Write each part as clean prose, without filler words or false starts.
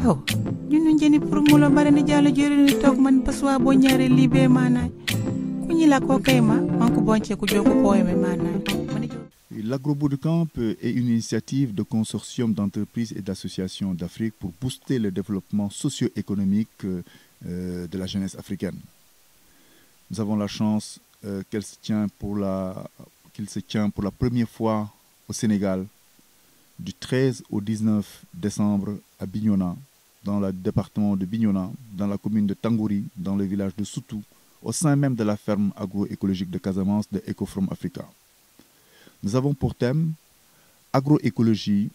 aw ñun jeni pour mu lo bare ni jalo jori ni tok man paswa bo ñaare libe manay ku ñi la ko kayma man ko bonce ku joko poeme manay. L'Agro-Bootcamp est une initiative de consortium d'entreprises et d'associations d'Afrique pour booster le développement socio-économique de la jeunesse africaine. Nous avons la chance qu'il se tient pour la première fois au Sénégal du 13 au 19 décembre à Bignona, dans le département de Bignona, dans la commune de Tangouri, dans le village de Soutou, au sein même de la ferme agroécologique de Casamance de Ecofrom Africa. Nous avons pour thème agroécologie,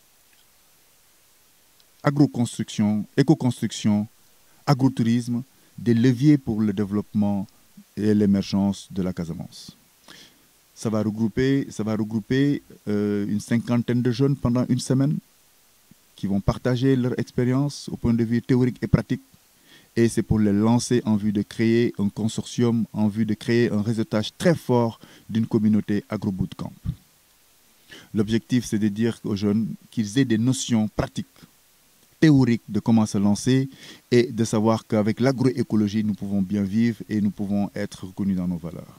agroconstruction, éco-construction, agrotourisme, des leviers pour le développement et l'émergence de la Casamance. Ça va regrouper une cinquantaine de jeunes pendant une semaine qui vont partager leur expérience au point de vue théorique et pratique. Et c'est pour les lancer en vue de créer un consortium, en vue de créer un réseautage très fort d'une communauté agro-bootcamp. L'objectif, c'est de dire aux jeunes qu'ils aient des notions pratiques, théoriques de comment se lancer et de savoir qu'avec l'agroécologie, nous pouvons bien vivre et nous pouvons être reconnus dans nos valeurs.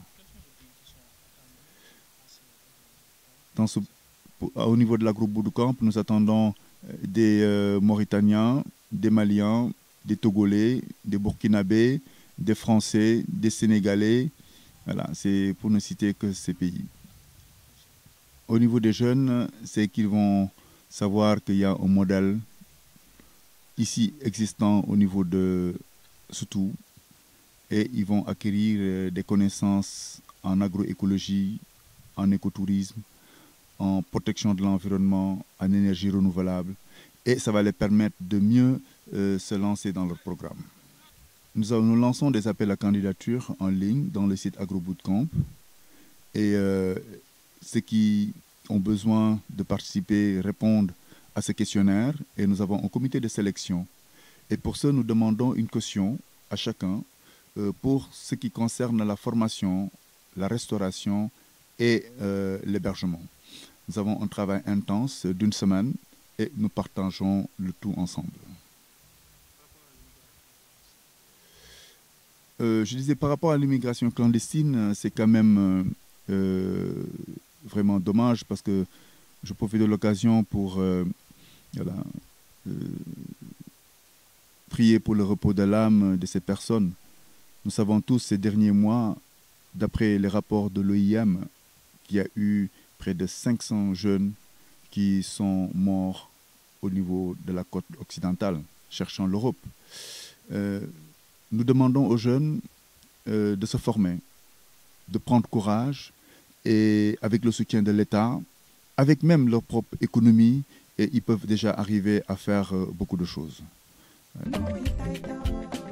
Au niveau de l'agro-bootcamp, nous attendons des Mauritaniens, des Maliens, des Togolais, des Burkinabés, des Français, des Sénégalais. Voilà, c'est pour ne citer que ces pays. Au niveau des jeunes, c'est qu'ils vont savoir qu'il y a un modèle ici existant au niveau de Soutou et ils vont acquérir des connaissances en agroécologie, en écotourisme, en protection de l'environnement, en énergie renouvelable et ça va les permettre de mieux se lancer dans leur programme. Nous lançons des appels à candidature en ligne dans le site Agro-Bootcamp et ceux qui ont besoin de participer répondent à ce questionnaire et nous avons un comité de sélection. Et pour ça, nous demandons une caution à chacun pour ce qui concerne la formation, la restauration et l'hébergement. Nous avons un travail intense d'une semaine et nous partageons le tout ensemble. Je disais par rapport à l'immigration clandestine, c'est quand même vraiment dommage parce que je profite de l'occasion pour prier pour le repos de l'âme de ces personnes. Nous savons tous ces derniers mois, d'après les rapports de l'OIM, qu'il y a eu près de 500 jeunes qui sont morts au niveau de la côte occidentale, cherchant l'Europe. Nous demandons aux jeunes de se former, de prendre courage et avec le soutien de l'État, avec même leur propre économie, et ils peuvent déjà arriver à faire beaucoup de choses.